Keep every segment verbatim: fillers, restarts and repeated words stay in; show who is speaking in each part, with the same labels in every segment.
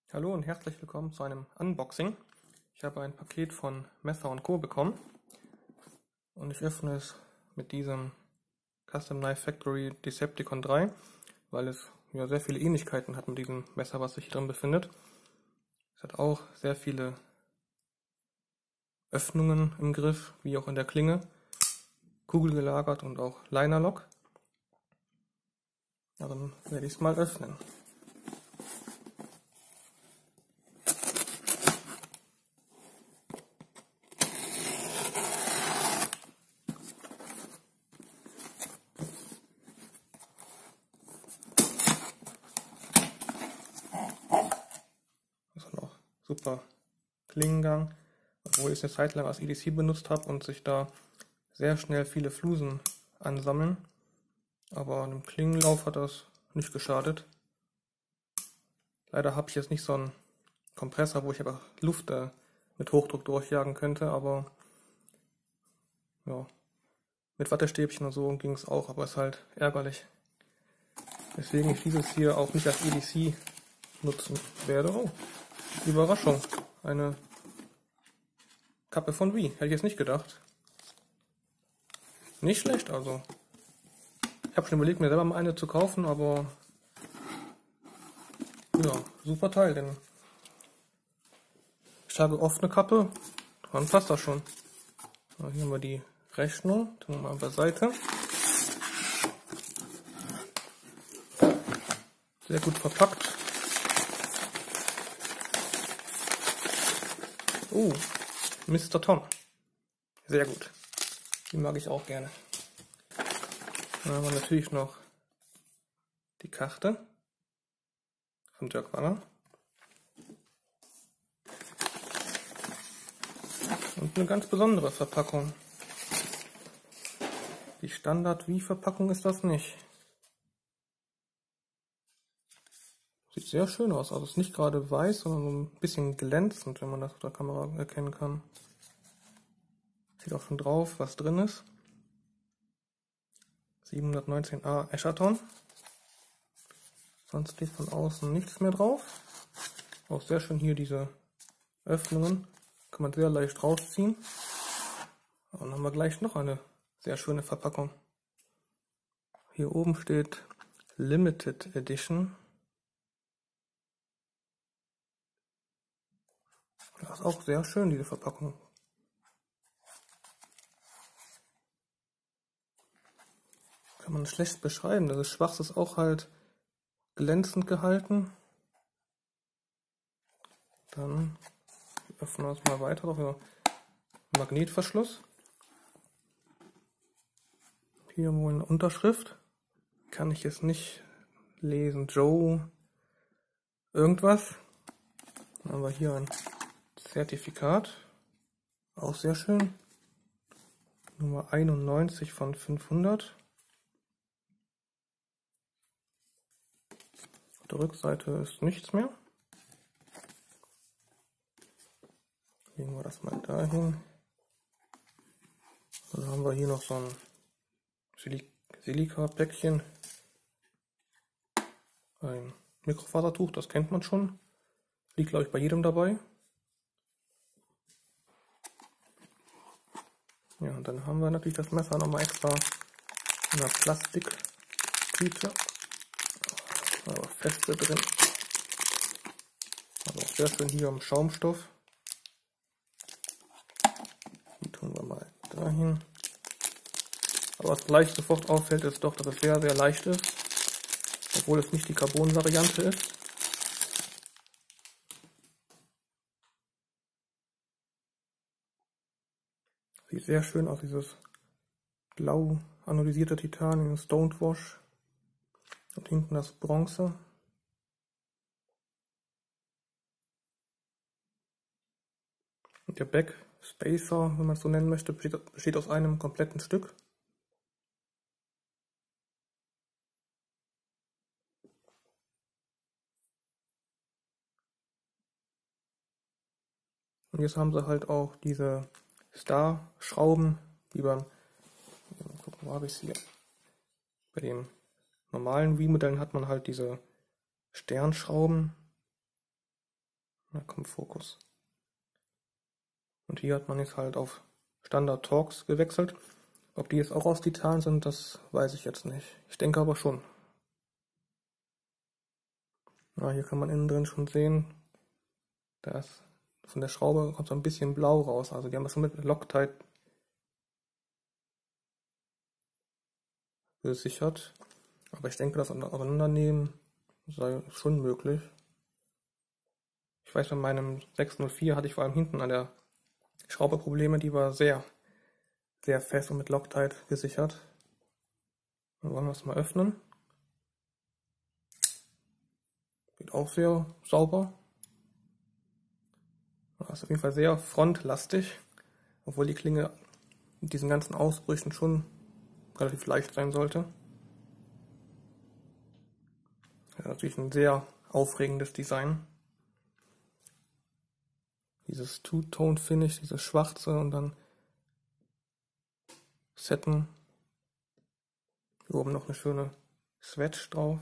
Speaker 1: Hallo und herzlich willkommen zu einem Unboxing. Ich habe ein Paket von Messer und Co. bekommen und ich öffne es mit diesem Custom Knife Factory Decepticon drei, weil es ja sehr viele Ähnlichkeiten hat mit diesem Messer, was sich hier drin befindet. Es hat auch sehr viele Öffnungen im Griff, wie auch in der Klinge, kugelgelagert und auch Linerlock. Ja, dann werde ich es mal öffnen. Das hat noch super Klingengang, obwohl ich es eine Zeit lang als E D C benutzt habe und sich da sehr schnell viele Flusen ansammeln. Aber an dem Klingenlauf hat das nicht geschadet. Leider habe ich jetzt nicht so einen Kompressor, wo ich einfach Luft äh, mit Hochdruck durchjagen könnte, aber ja, mit Wattestäbchen und so ging es auch, aber ist halt ärgerlich. Deswegen ich dieses hier auch nicht als E D C nutzen werde. Oh, Überraschung, eine Kappe von Wii, hätte ich jetzt nicht gedacht. Nicht schlecht also. Ich habe schon überlegt, mir selber mal eine zu kaufen, aber ja, super Teil, denn ich trage oft eine Kappe, dann passt das schon. So, hier haben wir die Rechnung, tun wir mal beiseite. Sehr gut verpackt. Oh, Mister Tom. Sehr gut. Die mag ich auch gerne. Dann haben wir natürlich noch die Karte von Dirk Waller. Und eine ganz besondere Verpackung. Die Standard-Wii-Verpackung ist das nicht. Sieht sehr schön aus. Also ist nicht gerade weiß, sondern so ein bisschen glänzend, wenn man das auf der Kamera erkennen kann. Sieht auch schon drauf, was drin ist. siebenhundertneunzehn A Eschaton. Sonst steht von außen nichts mehr drauf. Auch sehr schön hier diese Öffnungen. Kann man sehr leicht rausziehen. Und dann haben wir gleich noch eine sehr schöne Verpackung. Hier oben steht Limited Edition. Das ist auch sehr schön, diese Verpackung. Kann man schlecht beschreiben. Das Schwarz ist auch halt glänzend gehalten. Dann öffnen wir es mal weiter. Noch Magnetverschluss. Hier wohl eine Unterschrift. Kann ich jetzt nicht lesen. Joe irgendwas. Dann haben wir hier ein Zertifikat. Auch sehr schön. Nummer einundneunzig von fünfhundert. Auf der Rückseite ist nichts mehr. Legen wir das mal dahin. Dann haben wir hier noch so ein Silik Silika-Päckchen. Ein Mikrofasertuch, das kennt man schon. Liegt, glaube ich, bei jedem dabei. Ja, und dann haben wir natürlich das Messer nochmal extra in einer Plastiktüte. Aber feste drin. Also auch sehr schön hier im Schaumstoff. Die tun wir mal dahin. Aber was gleich sofort auffällt, ist doch, dass es sehr, sehr leicht ist. Obwohl es nicht die Carbon-Variante ist. Sieht sehr schön aus, dieses blau anodisierte Titan in Stoned Wash. Und hinten das Bronze. Und der Back Spacer, wenn man es so nennen möchte, besteht, besteht aus einem kompletten Stück. Und jetzt haben sie halt auch diese Star-Schrauben, wie beim, mal gucken, wo habe ich es hier? Bei den normalen Wii-Modellen hat man halt diese Sternschrauben. Da kommt Fokus. Und hier hat man jetzt halt auf Standard Torx gewechselt. Ob die jetzt auch aus Titan sind, das weiß ich jetzt nicht. Ich denke aber schon. Na, hier kann man innen drin schon sehen, dass von der Schraube kommt so ein bisschen blau raus. Also die haben das schon mit Loctite gesichert. Aber ich denke, das Auseinandernehmen sei schon möglich. Ich weiß, bei meinem sechs null vier hatte ich vor allem hinten an der Schraube Probleme, die war sehr, sehr fest und mit Loctite gesichert. Dann wollen wir es mal öffnen. Geht auch sehr sauber. Das ist auf jeden Fall sehr frontlastig, obwohl die Klinge mit diesen ganzen Ausbrüchen schon relativ leicht sein sollte. Das ist natürlich ein sehr aufregendes Design. Dieses Two-Tone-Finish, dieses Schwarze und dann Satin. Hier oben noch eine schöne Swatch drauf.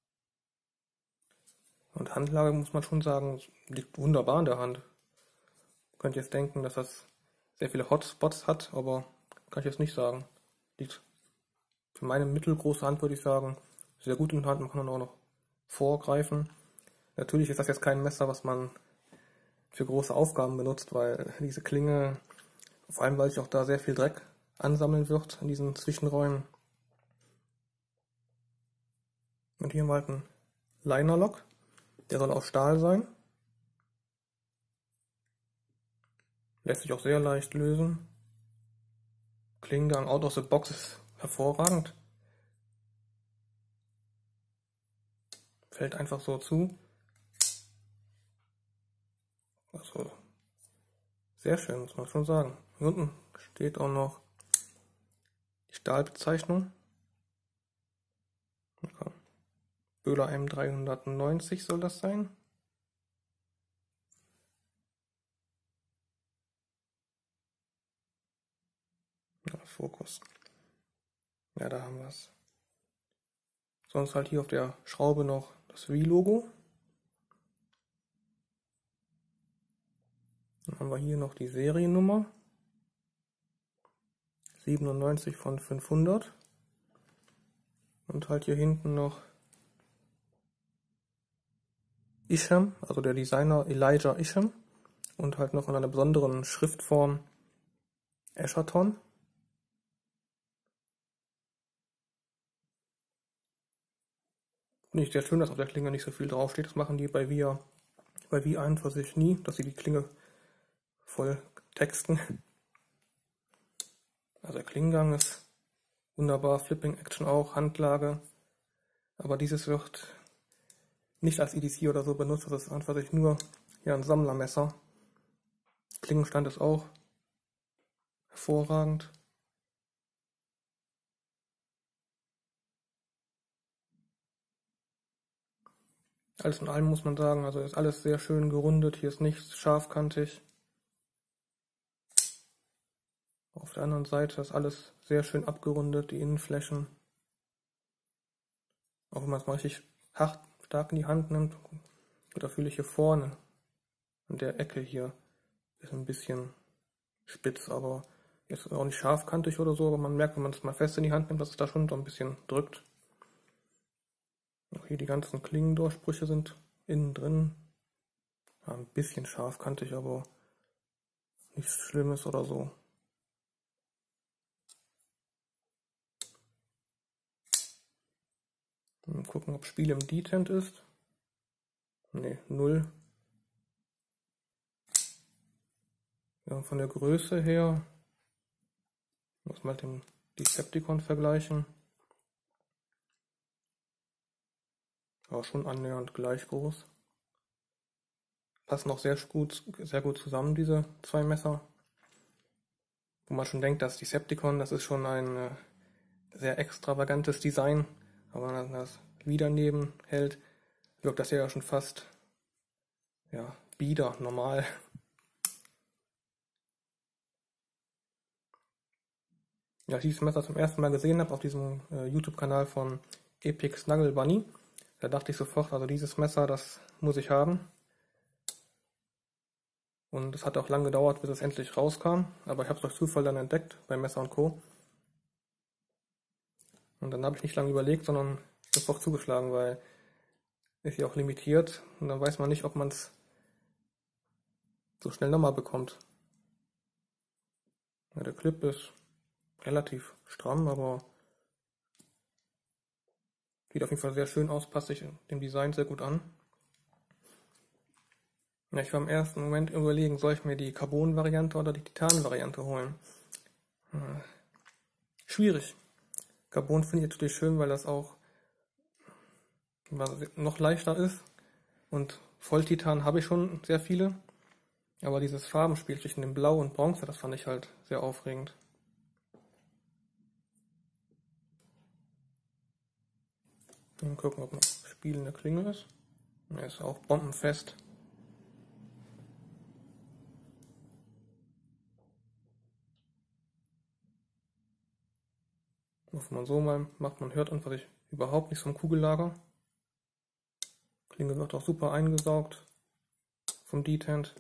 Speaker 1: Und Handlage muss man schon sagen, liegt wunderbar in der Hand. Ihr könnt jetzt denken, dass das sehr viele Hotspots hat, aber kann ich jetzt nicht sagen. Liegt für meine mittelgroße Hand, würde ich sagen, sehr gut in der Hand. Man kann dann auch noch vorgreifen. Natürlich ist das jetzt kein Messer, was man für große Aufgaben benutzt, weil diese Klinge, vor allem weil sich auch da sehr viel Dreck ansammeln wird in diesen Zwischenräumen. Und hier haben wir halt einen Liner-Lock, der soll aus Stahl sein. Lässt sich auch sehr leicht lösen. Klingengang out of the box ist hervorragend. Fällt einfach so zu. Also sehr schön, muss man schon sagen. Hier unten steht auch noch die Stahlbezeichnung. Okay. Böhler M dreihundertneunzig soll das sein. Ja, Fokus. Ja, da haben wir es. Sonst halt hier auf der Schraube noch das V-Logo. Dann haben wir hier noch die Seriennummer. siebenundneunzig von fünfhundert. Und halt hier hinten noch Isham, also der Designer Elijah Isham. Und halt noch in einer besonderen Schriftform Eschaton. Finde ich sehr schön, dass auf der Klinge nicht so viel draufsteht. Das machen die bei Via, bei Via an für sich nie, dass sie die Klinge voll texten. Also der Klingengang ist wunderbar, Flipping Action auch, Handlage. Aber dieses wird nicht als E D C oder so benutzt, das ist einfach nur ja, ein Sammlermesser. Klingenstand ist auch hervorragend. Alles in allem muss man sagen, also ist alles sehr schön gerundet, hier ist nichts scharfkantig. Auf der anderen Seite ist alles sehr schön abgerundet, die Innenflächen. Auch wenn man es mal richtig hart, stark in die Hand nimmt, da fühle ich hier vorne, an der Ecke hier, ist ein bisschen spitz, aber jetzt auch nicht scharfkantig oder so, aber man merkt, wenn man es mal fest in die Hand nimmt, dass es da schon so ein bisschen drückt. Auch hier die ganzen Klingendurchbrüche sind innen drin. Ja, ein bisschen scharfkantig, aber nichts Schlimmes oder so. Mal gucken, ob Spiel im Detent ist. Ne, null. Ja, von der Größe her muss man mit dem Decepticon vergleichen. Aber schon annähernd gleich groß. Passen auch sehr gut, sehr gut zusammen, diese zwei Messer. Wo man schon denkt, das Decepticon, das ist schon ein äh, sehr extravagantes Design. Aber wenn man das wieder neben hält, wirkt das ja schon fast ja, bieder, normal. Ja, als ich dieses Messer zum ersten Mal gesehen habe auf diesem äh, YouTube-Kanal von Epic Snuggle Bunny, da dachte ich sofort, also dieses Messer, das muss ich haben. Und es hat auch lange gedauert, bis es endlich rauskam, aber ich habe es durch Zufall dann entdeckt bei Messer und Co. Und dann habe ich nicht lange überlegt, sondern sofort zugeschlagen, weil ist ja auch limitiert und dann weiß man nicht, ob man es so schnell nochmal bekommt. Ja, der Clip ist relativ stramm, aber sieht auf jeden Fall sehr schön aus, passt sich dem Design sehr gut an. Ja, ich war im ersten Moment überlegen, soll ich mir die Carbon-Variante oder die Titan-Variante holen. Hm. Schwierig. Carbon finde ich natürlich schön, weil das auch noch leichter ist. Und Volltitan habe ich schon sehr viele. Aber dieses Farbenspiel zwischen dem Blau und Bronze, das fand ich halt sehr aufregend. Mal gucken, ob noch spielende Klinge ist. Er ist auch bombenfest. Wenn man so mal macht, man hört einfach überhaupt nichts vom Kugellager. Klinge wird auch super eingesaugt vom Detent.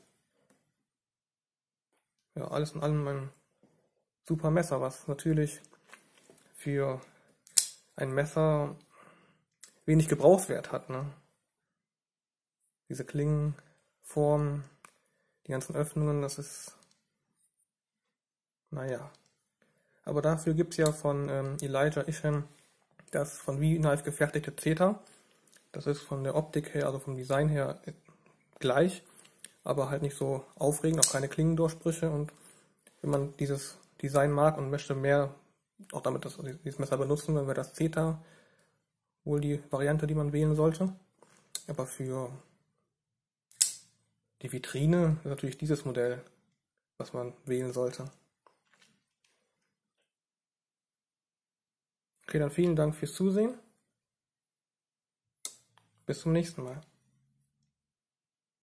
Speaker 1: Ja, alles in allem ein super Messer, was natürlich für ein Messer wenig Gebrauchswert hat. Ne? Diese Klingenform, die ganzen Öffnungen, das ist, naja. Aber dafür gibt es ja von ähm, Elijah Isham das von V-Knife gefertigte Zeta. Das ist von der Optik her, also vom Design her gleich, aber halt nicht so aufregend, auch keine Klingendurchbrüche. Und wenn man dieses Design mag und möchte mehr auch damit das, dieses Messer benutzen, dann wäre das Zeta wohl die Variante, die man wählen sollte. Aber für die Vitrine ist natürlich dieses Modell, was man wählen sollte. Okay, dann vielen Dank fürs Zusehen. Bis zum nächsten Mal.